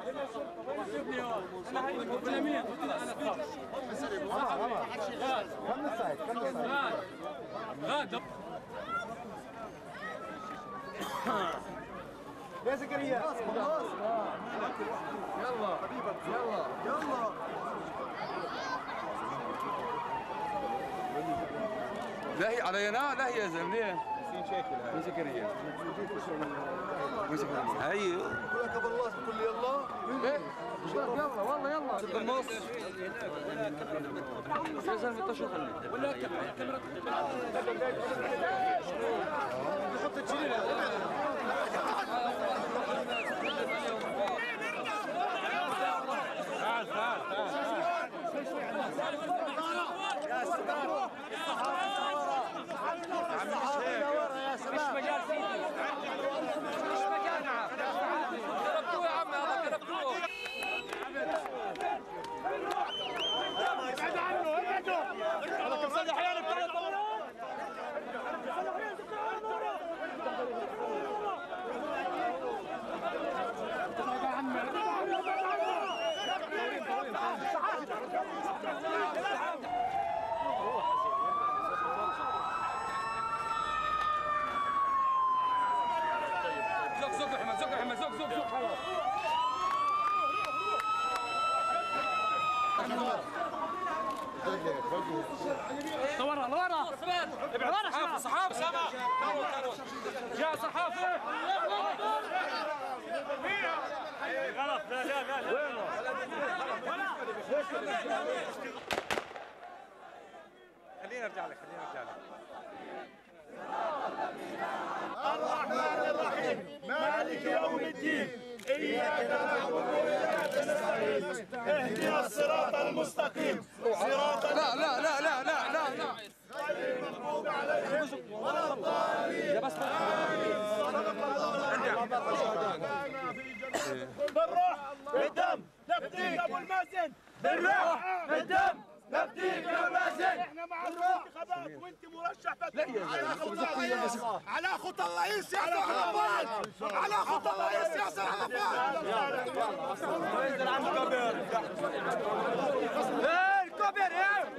يا زكريا خلاص يلا يلا يلا لا هي علينا لا هي يا زلمه وين زكريا وين زكريا ايوه كلك ابو الله بكل يلا يلا والله يلا في النص يا زلمه انت شو خليت ولا الكاميرا حط الجنين مش مجال مش مجالنا كربتوه يا عم هذا كربتوه ابعد عنه ابعدوا كم صدح احيانا زق يا محمد زق يا محمد زق لورا لورا ابعد صحافه سامع يا صحافه غلط لا لا لا وينه خلينا ارجع لك الرحمن الرحيم مالك يوم الدين إياك نعبد وإياك نستعين اهدنا الصراط المستقيم صراط لا غير المغضوب عليهم ولا الضالين بالروح بالدم نفديك ابو المازن بالروح بالدم نفديك يا مازن احنا مع الانتخابات وانت مرشح على خطى الرئيس ياسر عرفات على خطى الرئيس ياسر عرفات يلا يلا